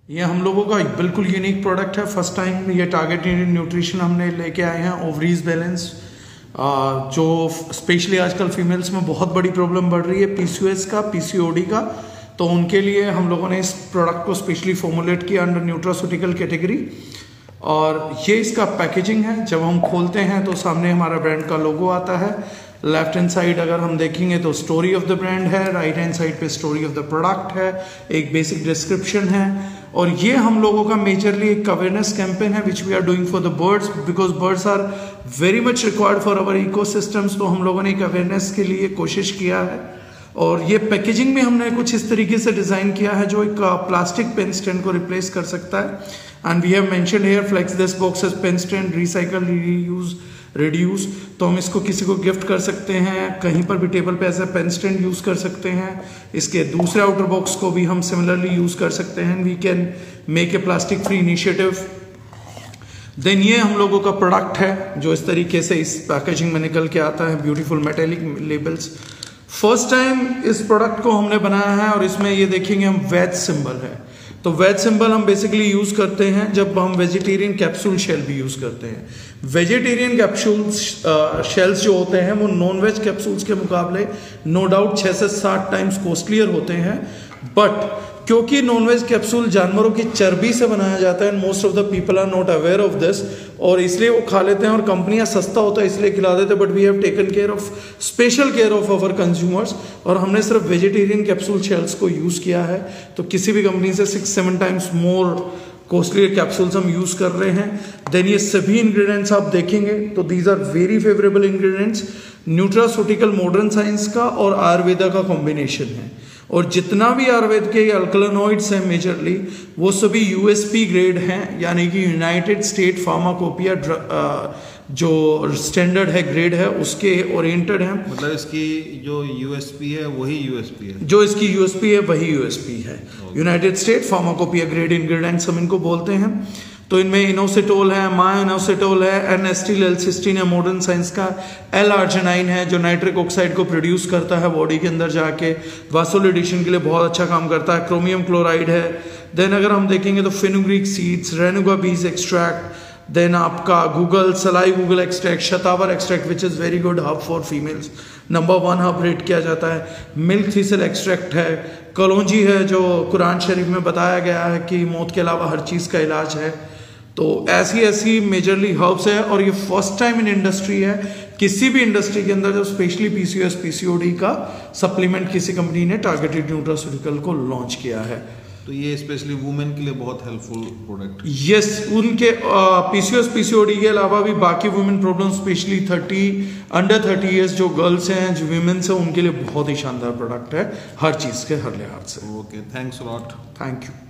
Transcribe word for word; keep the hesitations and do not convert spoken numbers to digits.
ये हम लोगों का बिल्कुल यूनिक प्रोडक्ट है। फर्स्ट टाइम ये टारगेटेड न्यूट्रिशन हमने लेके आए हैं। ओवरीज बैलेंस, जो स्पेशली आजकल फीमेल्स में बहुत बड़ी प्रॉब्लम बढ़ रही है पीसीओएस का, पीसीओडी का, तो उनके लिए हम लोगों ने इस प्रोडक्ट को स्पेशली फॉर्मुलेट किया अंडर न्यूट्रास्यूटिकल कैटेगरी। और ये इसका पैकेजिंग है। जब हम खोलते हैं तो सामने हमारा ब्रांड का लोगो आता है। लेफ्ट हैंड साइड अगर हम देखेंगे तो स्टोरी ऑफ द ब्रांड है, राइट हैंड साइड पे स्टोरी ऑफ द प्रोडक्ट है, एक बेसिक डिस्क्रिप्शन है। और ये हम लोगों का मेजरली एक अवेयरनेस कैंपेन है which we are doing for the birds, because birds are very much required for our ecosystems. तो हम लोगों ने एक अवेयरनेस के लिए कोशिश किया है। और ये पैकेजिंग में हमने कुछ इस तरीके से डिजाइन किया है जो एक प्लास्टिक पेन स्टैंड को रिप्लेस कर सकता है। And we have mentioned here flex this box as pen stand recycle reuse reduce. तो हम इसको किसी को गिफ्ट कर सकते हैं, कहीं पर भी टेबल पे ऐसा पेन स्टैंड यूज कर सकते हैं। इसके दूसरे आउटर बॉक्स को भी हम सिमिलरली यूज कर सकते हैं। We can make a plastic free initiative. Then ये हम लोगों का प्रोडक्ट है जो इस तरीके से इस पैकेजिंग में निकल के आता है, beautiful metallic labels. First time इस प्रोडक्ट को हमने बनाया है और इसमें ये देखेंगे हम वेज सिंबल है। तो वेज सिंबल हम बेसिकली यूज करते हैं जब हम वेजिटेरियन कैप्सूल शेल भी यूज करते हैं। वेजिटेरियन कैप्सूल्स शेल्स जो होते हैं वो नॉन वेज कैप्सूल्स के मुकाबले नो डाउट छह से सात टाइम्स कॉस्टलियर होते हैं। बट क्योंकि नॉन वेज कैप्सूल जानवरों की चर्बी से बनाया जाता है, most of the people are not aware of this, और इसलिए वो खा लेते हैं और कंपनियां सस्ता होता है इसलिए खिला देते हैं। But we have taken care of special care of our consumers, और हमने सिर्फ वेजिटेरियन कैप्सूल शेल्स को यूज किया है। तो किसी भी कंपनी से six seven times more costly capsules हम यूज कर रहे हैं। देन ये सभी इंग्रेडिएंट्स आप देखेंगे तो these are very favourable ingredients. Nutraceutical modern science का और आयुर्वेदा का कॉम्बिनेशन है। और जितना भी आयुर्वेद के अल्कलनॉइड्स हैं मेजरली वो सभी यूएसपी ग्रेड हैं, यानी कि यूनाइटेड स्टेट फार्माकोपिया जो स्टैंडर्ड है, ग्रेड है, उसके ओरिएंटेड हैं। मतलब इसकी जो यूएसपी है वही यूएसपी है, जो इसकी यूएसपी है वही यूएसपी है। United State pharmacopoeia grade ingredients हम इनको बोलते हैं। तो इनमें इनोसिटोल है, माइनोसिटोल है, एन एस्टिल एल्सिस्टीन है मॉडर्न साइंस का, एल आर्जिनाइन है जो नाइट्रिक ऑक्साइड को प्रोड्यूस करता है बॉडी के अंदर जाके, वासोलिडेशन के लिए बहुत अच्छा काम करता है, क्रोमियम क्लोराइड है। देन अगर हम देखेंगे तो फेनुग्रीक सीड्स, रेनुगा बीज एक्सट्रैक्ट, देन आपका guggul salai guggul extract, shatavar extract which is very good herb for females, number one herb rate किया जाता है। मिल्क थीसल एक्सट्रैक्ट है, कलौंजी है जो कुरान शरीफ में बताया गया है कि मौत के अलावा हर चीज़ का इलाज है। तो ऐसी ऐसी मेजरली हर्ब्स है। और ये फर्स्ट टाइम इन इंडस्ट्री है, किसी भी इंडस्ट्री के अंदर जो स्पेशली पीसीओएस पीसीओडी का सप्लीमेंट किसी कंपनी ने टारगेटेड न्यूट्रास्यूटिकल को लॉन्च किया है। तो ये स्पेशली वुमेन के लिए बहुत हेल्पफुल प्रोडक्ट। यस, उनके पीसीओएस पीसीओडी के अलावा भी बाकी women problem specially thirty under thirty years जो गर्ल्स हैं, जो वीमेंस हैं, उनके लिए बहुत ही शानदार प्रोडक्ट है हर चीज़ के हर लिहाज से। Okay, thanks a lot. Thank you.